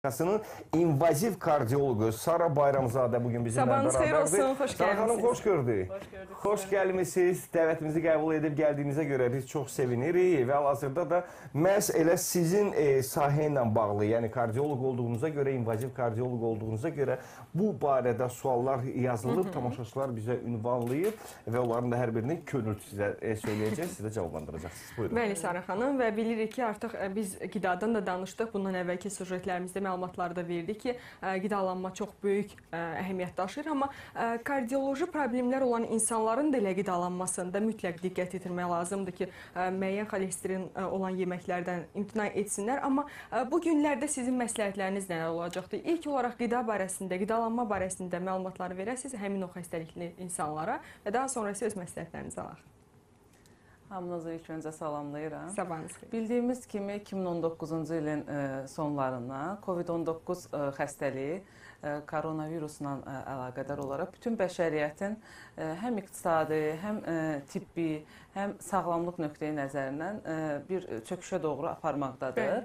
Respublikasının invaziv kardiologu Sara Bayramzadə bugün bizimlə Sabahınız xeyir bərabərdir. olsun, xoş Sara xanım, gəlmişsiniz. xoş gördük. Xoş gəlmişsiniz. Dəvətimizi qəbul edib gəldiyinizə görə biz çox sevinirik və hal-hazırda da məhz elə sizin sahə ilə bağlı, yəni kardioloq olduğunuza görə, invaziv kardioloq olduğunuza görə bu barədə suallar yazılıb, tamaşaçılar bizə ünvanlayıb və onların da hər birini könül sizə söyləyəcək, siz də cavablandıracaqsınız. Buyurun. Bəli, Sara xanım və bilirik ki, artıq biz qidadan da danışdıq. Bundan əvvəlki süjetlərimizdə məlumatları da verdik ki, qidalanma çox böyük əhəmiyyət daşıyır, amma kardioloji problemlər olan insanların da elə qidalanmasında mütləq diqqət yetirmək lazımdır ki, müəyyən xolesterin olan yeməklərdən imtina etsinlər. Amma bu günlərdə sizin məsləhətləriniz nələr olacaqdır? İlk olaraq qida barəsində, qidalanma barəsində məlumatları verəsiniz həmin o xəstəlikli insanlara və daha sonra isə öz məsləhətlərinizi alaq. Hamınızı ilk öncə salamlayıram. Sabahınız xeyir. Bildiyimiz kimi 2019-cu ilin sonlarında COVID-19 xəstəliyi koronavirusla əlaqədar olaraq bütün bəşəriyyətin həm iqtisadi, həm tibbi, həm sağlamlıq nöqteyi nəzərindən bir çöküşə doğru aparmaqdadır.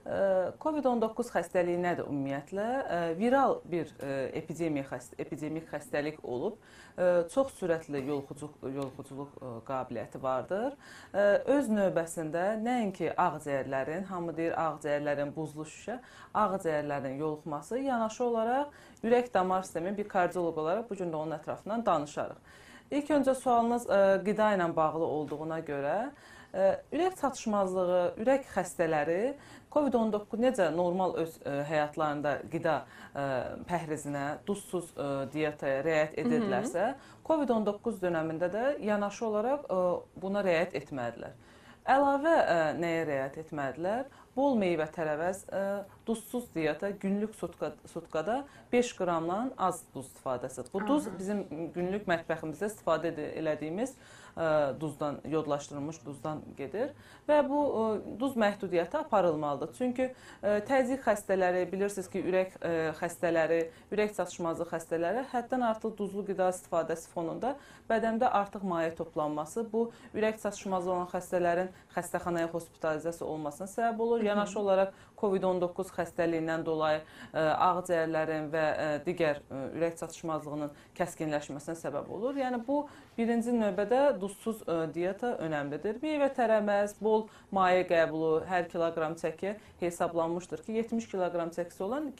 COVID-19 xəstəliyi nədir ümumiyyətlə? Viral bir epidemik xəstəlik olub, çox sürətli yoluxuculuq qabiliyyəti vardır. Öz növbəsində nəinki ağciyərlərin, hamı deyir ağciyərlərin buzlu şüşə, ağciyərlərin yoluxması yanaşı olaraq ürək-damar sistemi bir kardioloq olaraq bu gün də onun ətrafından danışarıq. İlk öncə sualınız qida ilə bağlı olduğuna görə, ürək çatışmazlığı, ürək xəstələri COVID-19 necə normal öz həyatlarında qida pəhrizinə, duzsuz diyetaya riayət edirlərsə, COVID-19 dönəmində də yanaşı olaraq buna riayət etməlidirlər. Əlavə nəyə riayət etməlidirlər? Bol meyvə tərəvəz, duzsuz diyeta, günlük sutkada 5 qramdan az duz istifadəsidir. Bu duz bizim günlük mətbəximizdə istifadə elədiyimiz duzdan, yodlaşdırılmış duzdan gedir və bu duz məhdudiyyəti aparılmalıdır. Çünki təzyiq xəstələri, bilirsiniz ki, ürək xəstələri, ürək çatışmazlığı xəstələri həddən artıq duzlu qida istifadəsi fonunda bədəndə artıq maye toplanması, bu ürək çatışmazlığı olan xəstələrin xəstəxanaya hospitalizasiya olmasına səbəb olur. Yanaşı olaraq COVID-19 xəstəliyindən dolayı ağciyərlərin və digər ürək çatışmazlığının kəskinləşməsinə səbəb olur. Yəni bu birinci növbədə duzsuz diyeta önəmlidir. Meyvə tərəvəz, bol maye qəbulu hər kiloqram çəkiyə hesablanmışdır ki, 70 kiloqram çəkisi olan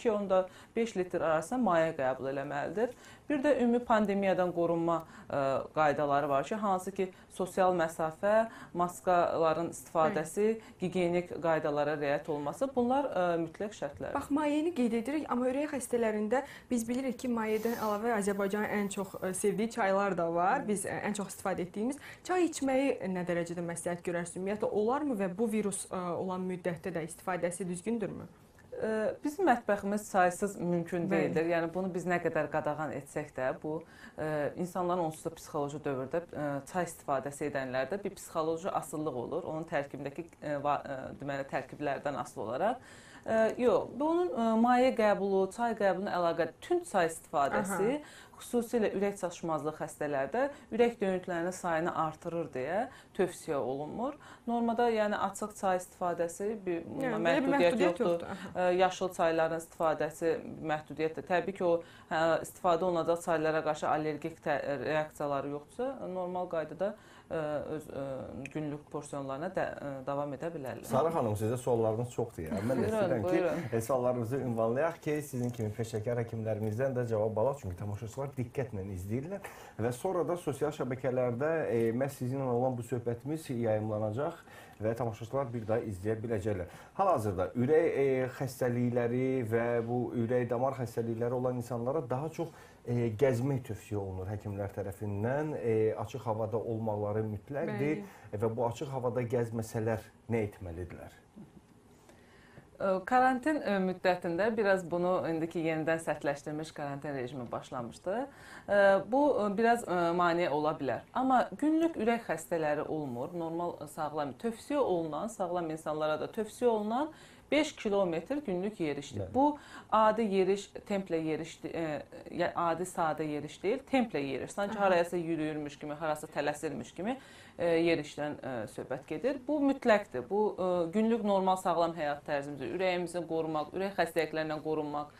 2-2,5 litr arasında maye qəbul eləməlidir. Bir də ümumi pandemiyadan qorunma qaydaları var ki, hansı ki, sosial məsafə, maskaların istifadəsi, gigiyenik qaydalara riayət olması, bunlar mütləq şərtlərdir. Bax, mayeni qeyd edirik, amma ürək xəstələrində biz bilirik ki, mayədən əlavə Azərbaycanın ən çox sevdiyi çaylar da var. Biz ən çox istifadə etdiyimiz çay içməyi nə dərəcədə məsləhət görərsiniz? Ümumiyyətlə, olarmı və bu virus olan müddətdə də istifadəsi düzgündürmü? Bizim mətbəximiz çaysız mümkün deyildir. Yəni bunu biz nə qədər qadağan etsək də, bu insanların onsuz da psixoloji dövrdə çay istifadəsi edənlərdə bir psixoloji asıllıq olur. Onun tərkibindəki deməli tərkiblərdən asılı olaraq. Yox, bunun maye qəbulu, çay qəbuluna əlaqəli tünd çay istifadəsi xüsusilə ürək çatışmazlığı xəstələrdə ürək döyüntülərinin sayını artırır deyə tövsiyə olunmur. Normada yəni açıq çay istifadəsi bir məhdudiyyət yoxdur. Yaşıl çayların istifadəsi məhdudiyyətdir. Təbii ki, o istifadə olunacaq çaylara qarşı allergik reaksiyaları yoxdursa, normal qaydada öz günlük porsiyonlarına davam edə bilərlər. Sara xanım, sizə suallarınız çoxdur ya. Mən də istəyirəm ki, suallarınızı ünvanlayaq ki, sizin kimi peşəkar həkimlərimizdən də cavab alaq. Çünki tamaşaçılar diqqətlə izləyirlər və sonra da sosial şəbəkələrdə məhz sizinlə olan bu söhbətimiz yayımlanacaq və tamaşaçılar bir daha izləyə biləcəklər. Hal-hazırda ürək xəstəlikləri və bu ürək-damar xəstəlikləri olan insanlara daha çox gəzmək tövsiyə olunur həkimlər tərəfindən. Açıq havada olmaqları mütləqdir və bu açıq havada gəzməsələr nə etməlidirlər? Karantin müddətində biraz bunu indiki yenidən sərtləşdirilmiş karantin rejimi başlamışdı. Bu biraz maneə ola bilər. Amma günlük ürək xəstələri olmur. Normal sağlam, tövsiyə olunan, sağlam insanlara da tövsiyə olunan 5 kilometr günlük yerişdir. Bu adi yeriş, templə yeriş, adi sadə yeriş deyil, templə yeriş. Sanki harayasa yürüyürmüş kimi, harasa tələsirmiş kimi yerişdən söhbət gedir. Bu mütləqdir. Bu günlük normal sağlam həyat tərzimizdir. Ürəyimizi qorumaq, ürək xəstəliklərindən qorunmaq,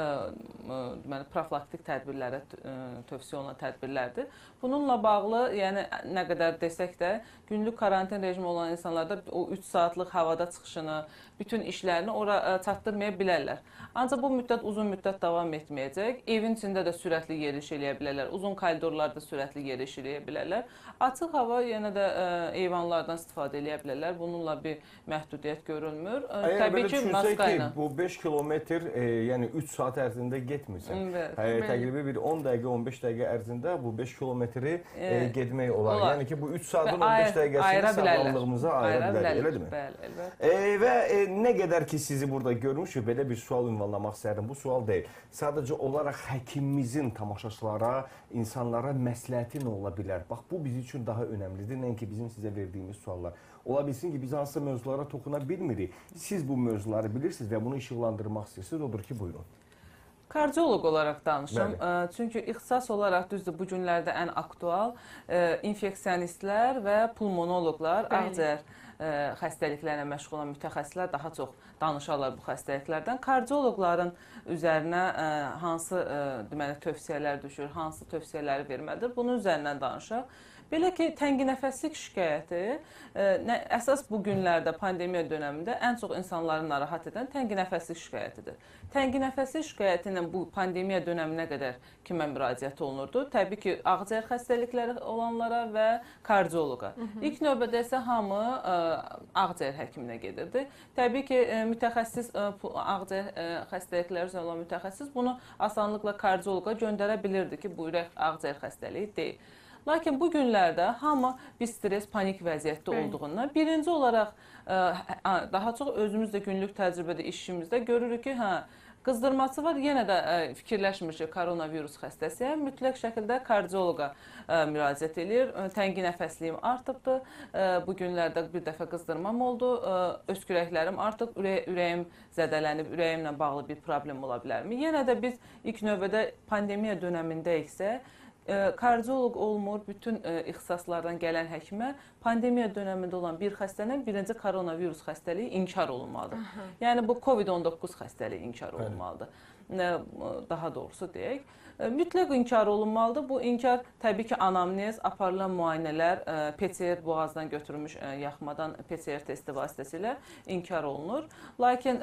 deməli profilaktik tədbirlərə tövsiyə olunan tədbirlərdir. Bununla bağlı, yəni nə qədər desək də, günlük karantin rejimi olan insanlarda o 3 saatlıq havada çıxışını, bütün işlərini ora çatdırmaya bilərlər. Ancaq bu müddət uzun müddət davam etməyəcək. Evin içində də sürətli yeriş eləyə bilərlər. Uzun koridorlarda sürətli yeriş eləyə bilərlər. Açıq hava yenə də eyvanlardan istifadə eləyə bilərlər. Bununla bir məhdudiyyət görülmür. Təbii ki, maska ilə. Bu 5 kilometr, yəni 3 saat ərzində getmirsən. Təqribi bir 10 dəqiqə, 15 dəqiqə ərzində bu 5 kilometri getmək olar. Yəni ki, bu 3 saatın 15 dəqiqəsini sağlamlığımıza ayıra bilərik, elə deyilmi? Bəli, əlbəttə. Və nə qədər ki, sizi burada görmüşük, belə bir sual ünvanlamaq istərdim. Bu sual deyil. Sadəcə olaraq həkimimizin tamaşaçılara, insanlara məsləhəti nə ola bilər? Bax, bu bizim üçün daha önəmlidir, nəinki bizim sizə verdiyimiz suallar. Ola bilsin ki, biz hansısa mövzulara toxuna bilmirik. Siz bu mövzuları bilirsiniz və bunu işıqlandırmaq istəyirsiniz. Odur ki, buyurun. Kardioloq olaraq danışım. Çünki ixtisas olaraq düzdür bu günlərdə ən aktual infeksionistlər və pulmonoloqlar, ağciyər xəstəliklərlə məşğul olan mütəxəssislər daha çox danışarlar bu xəstəliklərdən. Kardioloqların üzərinə hansı deməli tövsiyələr düşür, hansı tövsiyələri verməlidir, bunun üzərindən danışaq. Belə ki, tənginəfəslik şikayəti əsas bu günlərdə, pandemiya dönəmində ən çox insanları narahat edən tənginəfəslik şikayətidir. Tənginəfəslik şikayəti ilə bu pandemiya dönəminə qədər kimə müraciət olunurdu? Təbii ki, ağciyər xəstəlikləri olanlara və kardioloqa. İlk növbədə isə hamı ağciyər həkiminə gedirdi. Təbii ki, mütəxəssis, ağciyər xəstəlikləri üzrə olan mütəxəssis bunu asanlıqla kardioloqa göndərə bilirdi ki, bu ürək ağciyər xəstəliyi deyil. Lakin bu günlərdə hamı bir stres, panik vəziyyətdə olduğundan birinci olaraq daha çox özümüz də günlük təcrübədə, işimizdə görürük ki, qızdırması var, yenə də fikirləşmir ki, koronavirus xəstəsiyəm, mütləq şəkildə kardioloqa müraciət edir. Tənginəfəsliyim artıbdır, bu günlərdə bir dəfə qızdırmam oldu, öskürəklərim artıq, ürəyim zədələnib, ürəyimlə bağlı bir problem ola bilərmi? Yenə də biz ilk növbədə pandemiya dönəmində isə kardioloq olmur, bütün ixtisaslardan gələn həkimə pandemiya dönəmində olan bir xəstənin birinci koronavirus xəstəliyi inkar olunmalıdır. Yəni bu COVID-19 xəstəliyi inkar olunmalıdır. Daha doğrusu deyək. Mütləq inkar olunmalıdır. Bu inkar təbii ki, anamnez, aparılan müayinələr, PCR boğazdan götürülmüş yaxmadan PCR testi vasitəsilə inkar olunur. Lakin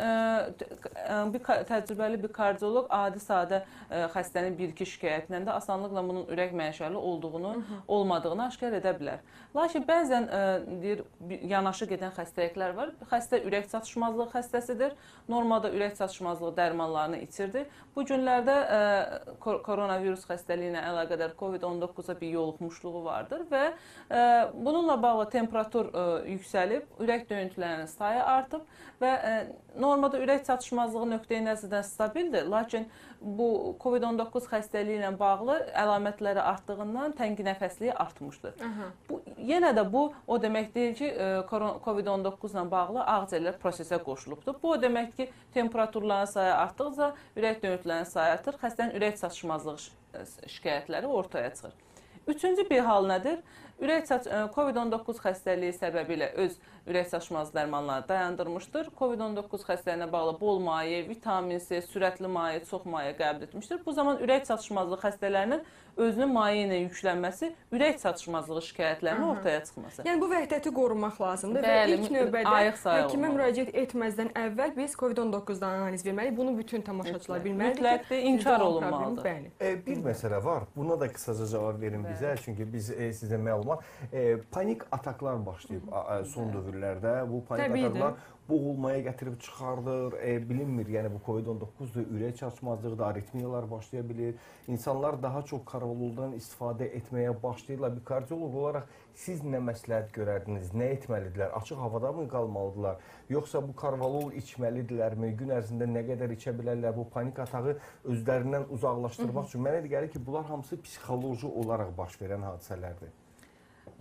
təcrübəli bir kardioloq adi sadə xəstənin bir-iki şikayətindən də asanlıqla bunun ürək mənşəli olduğunu, olmadığını aşkar edə bilər. Lakin bəzən yanaşı gedən xəstəliklər var. Xəstə ürək çatışmazlığı xəstəsidir. Normalda ürək çatışmazlığı dərmanlarını içirdi. Bu günlərdə koronavirus xəstəliyi ilə əlaqədar COVID-19-a bir yoluxmuşluğu vardır və bununla bağlı temperatur yüksəlib, ürək döyüntülərinin sayı artıb və normalda ürək çatışmazlığı nöqteyi nəzərdən stabildir, lakin bu COVID-19 xəstəliyi ilə bağlı əlamətləri artdığından tənginəfəsliyi artmışdır. Yenə də bu o demək deyil ki, COVID-19 ilə bağlı ağciyərlər prosesə qoşulubdur. Bu o demək ki, temperaturların sayı artdıqca ürək döyüntülərinin sayı artır, xəstənin ürək çatışmazlığı şikayətləri ortaya çıxır. Üçüncü bir hal nədir? COVID-19 xəstəliyi səbəbilə öz ürək çatışmazlığı dərmanlarını dayandırmışdır. COVID-19 xəstəliyinə bağlı bol maye, vitamin C, sürətli maye, çox maye qəbul etmişdir. Bu zaman ürək çatışmazlığı xəstələrinin özünün maye ilə yüklənməsi, ürək çatışmazlığı şikayətlərinin ortaya çıxması. Yəni bu vəhdəti qorumaq lazımdır və ilk növbədə həkimə müraciət etməzdən əvvəl biz COVID-19-dan analiz verməliyik. Bunu bütün tamaşaçılar bilməlidir. Mütləqdir, inkar olunmalıdır. Bir məsələ var. Buna da qısaca cavab verin bizə. Çünki biz sizə məlumat, panik ataklar başlayıb son dövrlərdə. Bu panik ataklar boğulmaya gətirib çıxardır, bilinmir. Yəni bu COVID-19-dur, ürək çatışmazlığı da, aritmiyalar başlaya bilir. İnsanlar daha çox karvaloldan istifadə etməyə başlayırlar. Bir kardioloq olaraq siz nə məsləhət görərdiniz, nə etməlidirlər? Açıq havada mı qalmalıdırlar? Yoxsa bu karvalol içməlidirlərmi? Gün ərzində nə qədər içə bilərlər? Bu panik atağı özlərindən uzaqlaşdırmaq üçün mənə elə gəlir ki, bunlar hamısı psixoloji olaraq baş verən hadisələrdir.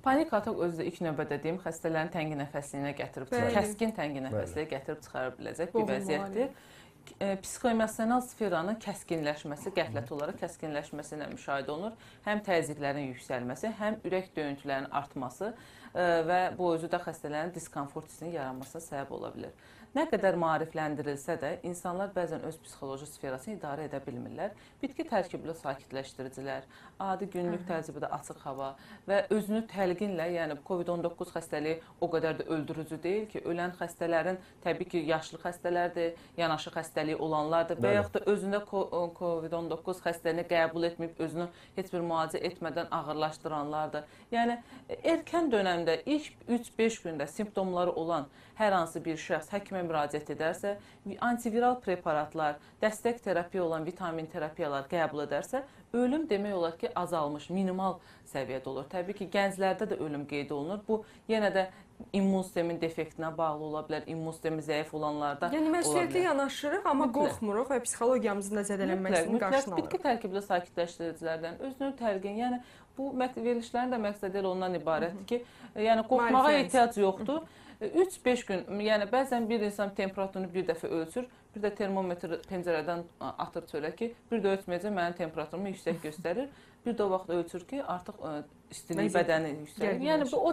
Panik atak özü də ilk növbədə deyim, xəstələrin təngi nəfəsliyinə gətirib çıxarır, kəskin təngi nəfəsliyə gətirib çıxara biləcək bir vəziyyətdir. Psixoemosional sferanın kəskinləşməsi, qəflət olaraq kəskinləşməsi ilə müşahidə olunur. Həm təzyiqlərin yüksəlməsi, həm ürək döyüntülərinin artması və bu özü də xəstələrin diskomfort hissinin yaranmasına səbəb ola bilər. Nə qədər maarifləndirilsə də, insanlar bəzən öz psixoloji sferasını idarə edə bilmirlər. Bitki tərkibli sakitləşdiricilər, adi günlük tərcübədə açıq hava və özünü təlqinlə, yəni COVID-19 xəstəliyi o qədər də öldürücü deyil ki, ölən xəstələrin təbii ki, yaşlı xəstələrdir, yanaşı xəstəliyi olanlardır və yaxud da özündə COVID-19 xəstəliyini qəbul etməyib, özünü heç bir müalicə etmədən ağırlaşdıranlardır. Yəni, erkən dönəmdə ilk 3-5 gündə simptomları olan hər hansı bir şəxs həkimə müraciət edərsə, antiviral preparatlar, dəstək terapiya olan vitamin terapiyalar qəbul edərsə, ölüm demək olar ki, azalmış, minimal səviyyədə olur. Təbii ki, gənclərdə də ölüm qeyd olunur. Bu, yenə də immun sistemin defektinə bağlı ola bilər, immun sistemi zəif olanlarda ola bilər. Yəni, məsuliyyətli yanaşırıq, amma qorxmuruq və psixologiyamızın da zədələnməsinin qarşısını alırıq. Bitki tərkibli sakitləşdiricilərdən özünü təlqin, yəni bu verilişlərin də məqsədi elə ondan ibarətdir ki, yəni qorxmağa ehtiyac yoxdur. 3-5 gün, yəni bəzən bir insan temperaturunu bir dəfə ölçür, bir də termometr pəncərədən atır çölə ki, bir də ölçməyəcək, mənim temperaturumu yüksək göstərir. Bir də o vaxt ölçür ki, artıq istilik bədəni yüksəlir. Yəni bu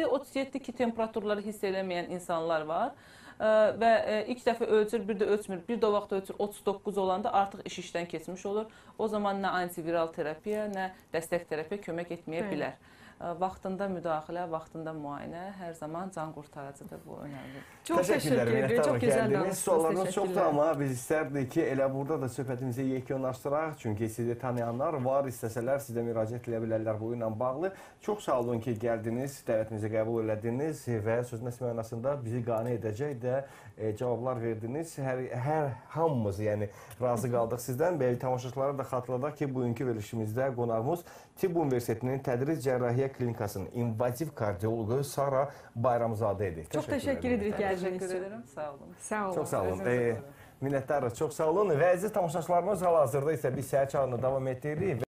37 ki, temperaturları hiss eləməyən insanlar var və ilk dəfə ölçür, bir də ölçmür, bir də o vaxt ölçür 39 olanda artıq iş işdən keçmiş olur. O zaman nə antiviral terapiya, nə dəstək terapiya kömək etməyə bilər. Vaxtında müdaxilə, vaxtında müayinə hər zaman can qurtarıcıdır, bu önəmlidir. Çox təşəkkür edirik, çox gözəl danışdınız. Suallarınız çoxdur, amma biz istərdik ki, elə burada da söhbətimizi yekunlaşdıraq. Çünki sizi tanıyanlar var, istəsələr sizə müraciət edə bilərlər bu ilə bağlı. Çox sağ olun ki, gəldiniz, dəvətimizi qəbul elədiniz və sözün əsl mənasında bizi qane edəcək də cavablar verdiniz. Hər hamımız yəni razı qaldıq sizdən. Bəli, tamaşaçılara da xatırladaq ki, bugünkü verilişimizdə qonağımız Tibb Universitetinin Tədris Cərrahiyyə Klinikasının invaziv kardioloqu Sara Bayramzadə idi. Çox təşəkkür edirik gəldiyiniz üçün. Təşəkkür edirəm, sağ olun. Sağ olun. Çox sağ olun. Minnətdarıq, çox sağ olun. Və əziz tamaşaçılarımız hal-hazırda isə biz səhər çağını davam etdiririk.